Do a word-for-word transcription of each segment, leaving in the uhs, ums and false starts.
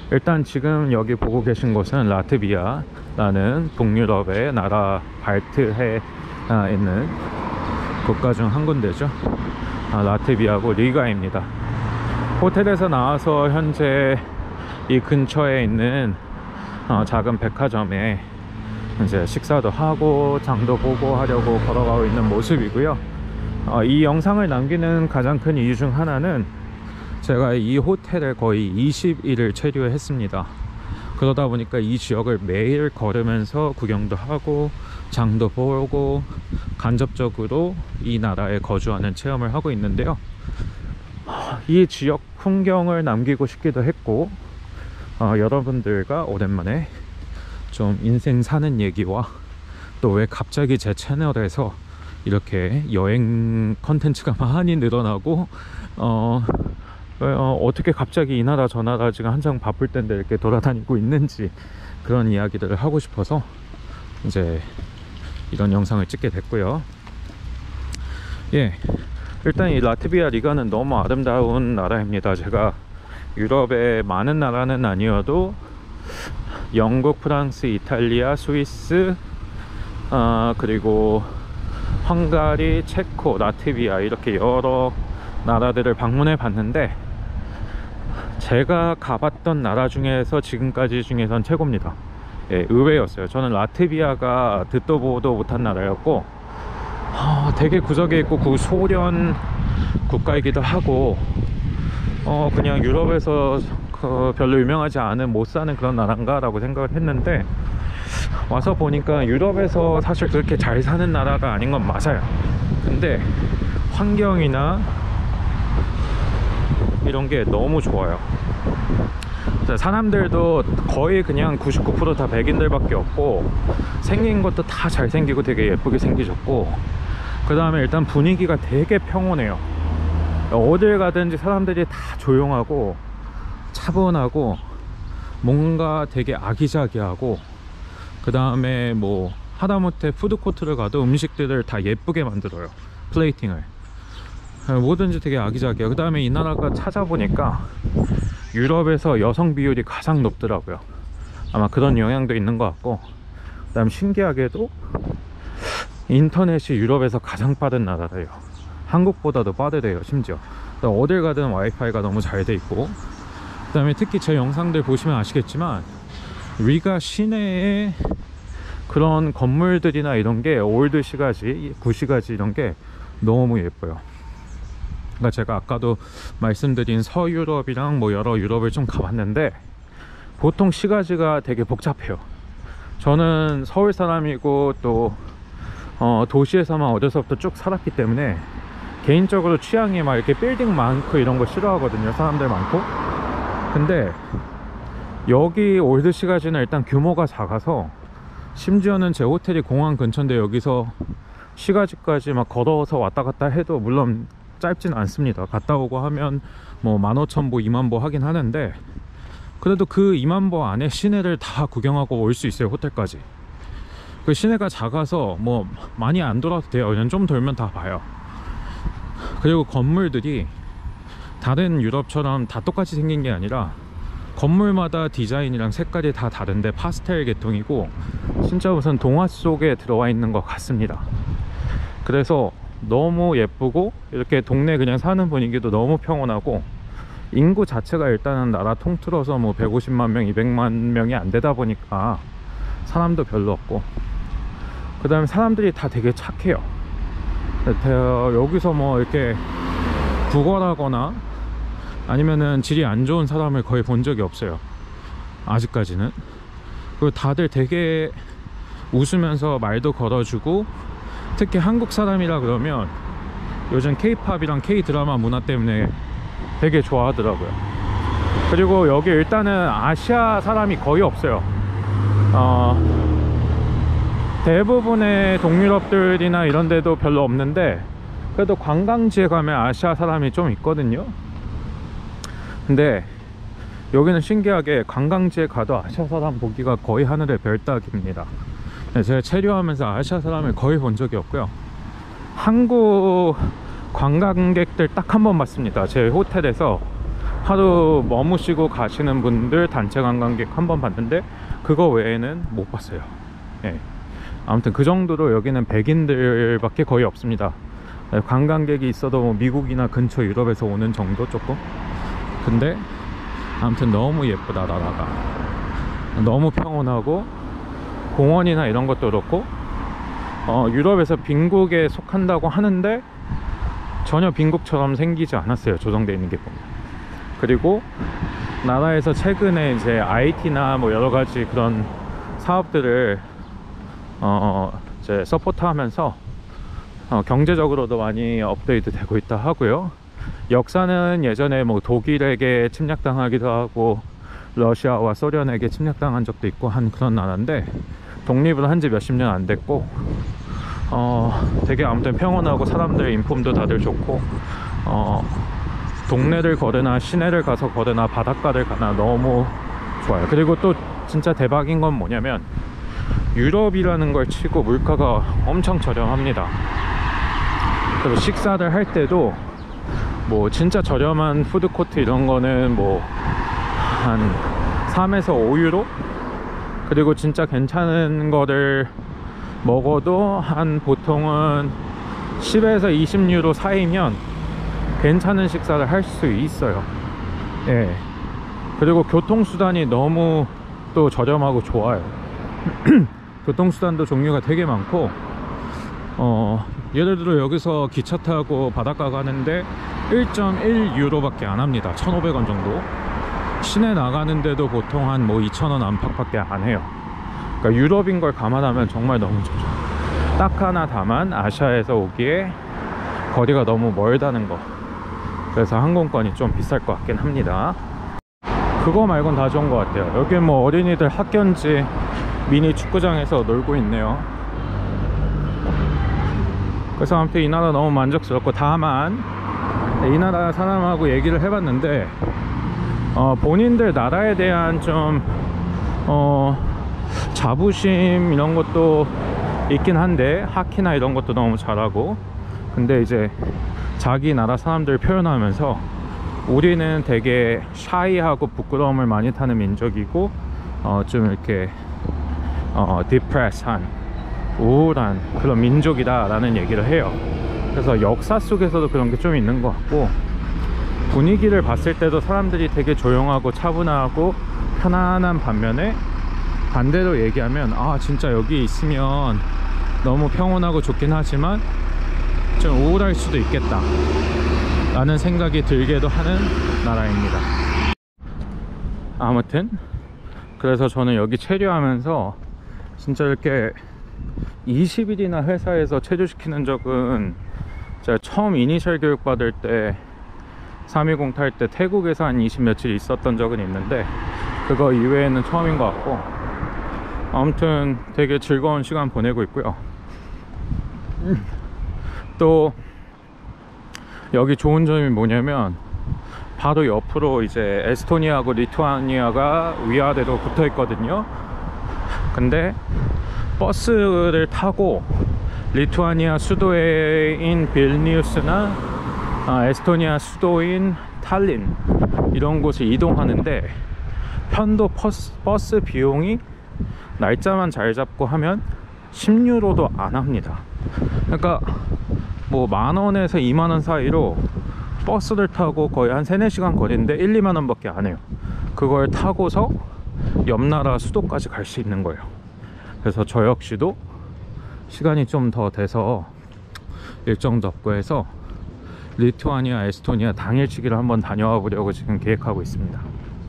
일단 지금 여기 보고 계신 곳은 라트비아라는 북유럽의 나라 발트해에 있는 국가 중 한 군데죠. 아, 라트비아고 리가입니다. 호텔에서 나와서 현재 이 근처에 있는 어, 작은 백화점에 이제 식사도 하고 장도 보고 하려고 걸어가고 있는 모습이고요. 어, 이 영상을 남기는 가장 큰 이유 중 하나는 제가 이 호텔에 거의 이십 일을 체류했습니다. 그러다 보니까 이 지역을 매일 걸으면서 구경도 하고 장도 보고 간접적으로 이 나라에 거주하는 체험을 하고 있는데요. 이 지역 풍경을 남기고 싶기도 했고, 어, 여러분들과 오랜만에 좀 인생 사는 얘기와 또 왜 갑자기 제 채널에서 이렇게 여행 컨텐츠가 많이 늘어나고 어, 어, 어떻게 갑자기 이 나라 저 나라 지금 한창 바쁠 텐데 이렇게 돌아다니고 있는지 그런 이야기들을 하고 싶어서 이제 이런 영상을 찍게 됐고요. 예, 일단 이 라트비아 리가는 너무 아름다운 나라입니다. 제가 유럽의 많은 나라는 아니어도 영국, 프랑스, 이탈리아, 스위스, 어, 그리고 헝가리, 체코, 라트비아 이렇게 여러 나라들을 방문해 봤는데 제가 가봤던 나라 중에서 지금까지 중에선 최고입니다. 예, 의외였어요. 저는 라트비아가 듣도 보도 못한 나라였고, 어, 되게 구석에 있고 구소련 국가이기도 하고, 어, 그냥 유럽에서 그 별로 유명하지 않은 못 사는 그런 나라인가 라고 생각을 했는데 와서 보니까 유럽에서 사실 그렇게 잘 사는 나라가 아닌 건 맞아요. 근데 환경이나 이런 게 너무 좋아요. 사람들도 거의 그냥 구십구 퍼센트 다 백인들 밖에 없고, 생긴 것도 다 잘생기고 되게 예쁘게 생기셨고, 그 다음에 일단 분위기가 되게 평온해요. 어딜 가든지 사람들이 다 조용하고 차분하고 뭔가 되게 아기자기하고, 그 다음에 뭐 하다못해 푸드코트를 가도 음식들을 다 예쁘게 만들어요. 플레이팅을 뭐든지 되게 아기자기해요. 그 다음에 이 나라가 찾아보니까 유럽에서 여성 비율이 가장 높더라고요. 아마 그런 영향도 있는 것 같고, 그 다음 신기하게도 인터넷이 유럽에서 가장 빠른 나라래요. 한국보다도 빠르대요. 심지어 어딜 가든 와이파이가 너무 잘 돼 있고, 그 다음에 특히 제 영상들 보시면 아시겠지만 리가 시내에 그런 건물들이나 이런 게 올드 시가지, 구시가지 이런 게 너무 예뻐요. 그러니까 제가 아까도 말씀드린 서유럽이랑 뭐 여러 유럽을 좀 가봤는데 보통 시가지가 되게 복잡해요. 저는 서울 사람이고 또 어, 도시에서만 어려서부터 쭉 살았기 때문에 개인적으로 취향이 막 이렇게 빌딩 많고 이런 거 싫어하거든요. 사람들 많고. 근데 여기 올드 시가지는 일단 규모가 작아서, 심지어는 제 호텔이 공항 근처인데 여기서 시가지까지 막 걸어서 왔다 갔다 해도 물론 짧진 않습니다. 갔다 오고 하면 뭐 만 오천 보, 이만 보 하긴 하는데, 그래도 그 이만 보 안에 시내를 다 구경하고 올 수 있어요. 호텔까지. 그 시내가 작아서 뭐 많이 안 돌아도 돼요. 그냥 좀 돌면 다 봐요. 그리고 건물들이 다른 유럽처럼 다 똑같이 생긴 게 아니라 건물마다 디자인이랑 색깔이 다 다른데 파스텔 계통이고, 진짜 무슨 동화 속에 들어와 있는 것 같습니다. 그래서 너무 예쁘고, 이렇게 동네 그냥 사는 분위기도 너무 평온하고, 인구 자체가 일단은 나라 통틀어서 뭐 백오십만 명, 이백만 명이 안 되다 보니까 사람도 별로 없고, 그 다음에 사람들이 다 되게 착해요. 여기서 뭐 이렇게 구걸하거나 아니면은 질이 안 좋은 사람을 거의 본 적이 없어요, 아직까지는. 그리고 다들 되게 웃으면서 말도 걸어주고, 특히 한국 사람이라 그러면 요즘 케이팝이랑 케이드라마 문화 때문에 되게 좋아하더라고요. 그리고 여기 일단은 아시아 사람이 거의 없어요. 어, 대부분의 동유럽들이나 이런 데도 별로 없는데, 그래도 관광지에 가면 아시아 사람이 좀 있거든요. 근데 여기는 신기하게 관광지에 가도 아시아 사람 보기가 거의 하늘의 별 따기입니다. 제가 체류하면서 아시아 사람을 거의 본 적이 없고요. 한국 관광객들 딱 한 번 봤습니다. 제 호텔에서 하루 머무시고 가시는 분들 단체 관광객 한 번 봤는데 그거 외에는 못 봤어요. 예. 아무튼 그 정도로 여기는 백인들밖에 거의 없습니다. 관광객이 있어도 뭐 미국이나 근처 유럽에서 오는 정도 조금. 근데 아무튼 너무 예쁘다. 나라가 너무 평온하고 공원이나 이런 것도 그렇고 어, 유럽에서 빈국에 속한다고 하는데 전혀 빈국처럼 생기지 않았어요. 조성되어 있는 게 보면. 그리고 나라에서 최근에 이제 아이티나 뭐 여러 가지 그런 사업들을 어 이제 서포트하면서 어 경제적으로도 많이 업데이트 되고 있다 하고요. 역사는 예전에 뭐 독일에게 침략당하기도 하고 러시아와 소련에게 침략당한 적도 있고 한 그런 나라인데 독립을 한 지 몇십 년 안 됐고 어 되게 아무튼 평온하고 사람들 인품도 다들 좋고 어 동네를 걸으나 시내를 가서 걸으나 바닷가를 가나 너무 좋아요. 그리고 또 진짜 대박인 건 뭐냐면 유럽이라는 걸 치고 물가가 엄청 저렴합니다. 그래서 식사를 할 때도 뭐 진짜 저렴한 푸드코트 이런 거는 뭐 한 삼에서 오 유로? 그리고 진짜 괜찮은 거를 먹어도 한 보통은 십에서 이십 유로 사이면 괜찮은 식사를 할 수 있어요. 예. 그리고 교통수단이 너무 또 저렴하고 좋아요. 교통수단도 종류가 되게 많고 어 예를 들어 여기서 기차 타고 바닷가 가는데 일 점 일 유로밖에 안 합니다. 천오백 원 정도. 시내 나가는데도 보통 한 뭐 이천 원 안팎밖에 안 해요. 그러니까 유럽인 걸 감안하면 정말 너무 좋죠. 딱 하나 다만 아시아에서 오기에 거리가 너무 멀다는 거. 그래서 항공권이 좀 비쌀 것 같긴 합니다. 그거 말곤 다 좋은 것 같아요. 여기 뭐 어린이들 학교인지 미니 축구장에서 놀고 있네요. 그래서 아무튼 이 나라 너무 만족스럽고, 다만 이 나라 사람하고 얘기를 해봤는데 어, 본인들 나라에 대한 좀 어, 자부심 이런 것도 있긴 한데, 하키나 이런 것도 너무 잘하고, 근데 이제 자기 나라 사람들 표현하면서 우리는 되게 샤이하고 부끄러움을 많이 타는 민족이고 어, 좀 이렇게 어, 디프레스한, 우울한 그런 민족이다 라는 얘기를 해요. 그래서 역사 속에서도 그런 게 좀 있는 것 같고, 분위기를 봤을 때도 사람들이 되게 조용하고 차분하고 편안한 반면에, 반대로 얘기하면 아 진짜 여기 있으면 너무 평온하고 좋긴 하지만 좀 우울할 수도 있겠다 라는 생각이 들게도 하는 나라입니다. 아무튼 그래서 저는 여기 체류하면서 진짜 이렇게 이십 일이나 회사에서 체류시키는 적은, 제가 처음 이니셜 교육 받을 때 삼이공 탈 때 태국에서 한 이십 며칠 있었던 적은 있는데 그거 이외에는 처음인 것 같고, 아무튼 되게 즐거운 시간 보내고 있고요. 또 여기 좋은 점이 뭐냐면 바로 옆으로 이제 에스토니아하고 리투아니아가 위아래로 붙어 있거든요. 근데 버스를 타고 리투아니아 수도인 빌니우스나 아, 에스토니아 수도인 탈린 이런 곳을 이동하는데 편도 버스, 버스 비용이 날짜만 잘 잡고 하면 십 유로도 안 합니다. 그러니까 뭐 만원에서 이만원 사이로 버스를 타고 거의 한 세네 시간 거리인데 일, 이만원 밖에 안 해요. 그걸 타고서 옆나라 수도까지 갈 수 있는 거예요. 그래서 저 역시도 시간이 좀 더 돼서 일정 잡고 해서 리투아니아, 에스토니아 당일치기를 한번 다녀와 보려고 지금 계획하고 있습니다.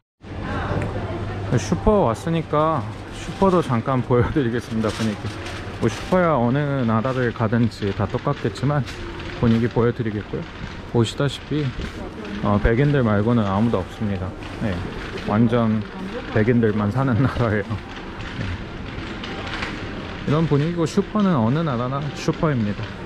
슈퍼 왔으니까 슈퍼도 잠깐 보여드리겠습니다. 분위기 뭐 슈퍼야 어느 나라를 가든지 다 똑같겠지만 분위기 보여드리겠고요. 보시다시피 어, 백인들 말고는 아무도 없습니다. 네, 완전 백인들만 사는 나라예요. 네. 이런 분위기고, 슈퍼는 어느 나라나 슈퍼입니다.